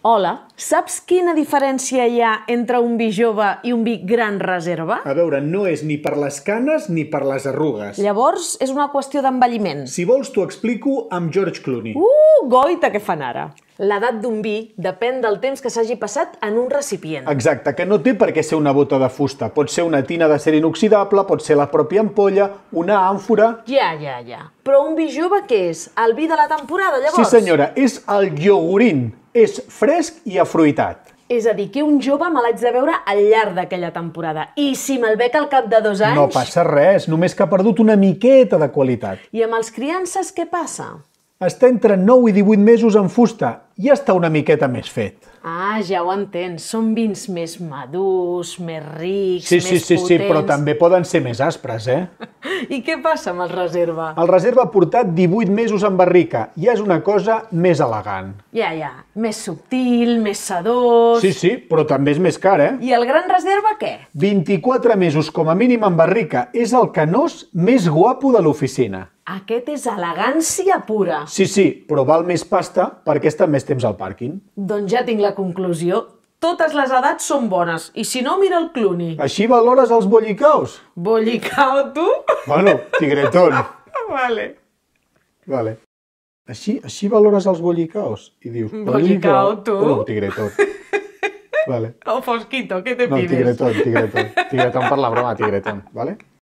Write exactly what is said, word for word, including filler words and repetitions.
Hola, saps quina diferència hi ha entre un vi jove i un vi gran reserva? A veure, no és ni per les canes ni per les arrugues. Llavors, és una qüestió d'envelliment. Si vols, t'ho explico amb George Clooney. Uh, goita, què fan ara? L'edat d'un vi depèn del temps que s'hagi passat en un recipient. Exacte, que no té per què ser una bota de fusta. Pot ser una tina d'acer inoxidable, pot ser la pròpia ampolla, una àmfora... Ja, ja, ja. Però un vi jove què és? El vi de la temporada, llavors? Sí, senyora, és el iogurín. És fresc i afruitat. És a dir, que un jove me l'haig de veure al llarg d'aquella temporada. I si me'l bec al cap de dos anys... No passa res, només que ha perdut una miqueta de qualitat. I amb els criances què passa? Està entre nou i divuit mesos en fusta i està una miqueta més fet. Ah, ja ho entens. Són vins més madurs, més rics, Sí, més sí, sí, potents... sí, però també poden ser més aspres, eh? I què passa amb el reserva? El reserva ha portat divuit mesos en barrica i és una cosa més elegant. Ja, ja. Més subtil, més sedós... Sí, sí, però també és més car, eh? I el gran reserva què? vint-i-quatre mesos com a mínim en barrica. És el canós més guapo de l'oficina. Aquest és elegància pura. Sí, sí, però val més pasta perquè està més temps al pàrquing. Doncs ja tinc la conclusió. Totes les edats són bones. I si no, mira el Clooney. Així valores els bollicaos? Bollicao, tu? Bueno, tigretón. Vale. Vale. Així, així valores els bollicaos? I dius... Bollicao, tu? Bueno, tigretón. Vale. O Fosquito, què te No, pides? tigretón, tigretón. Tigretón per la broma, tigretón, vale?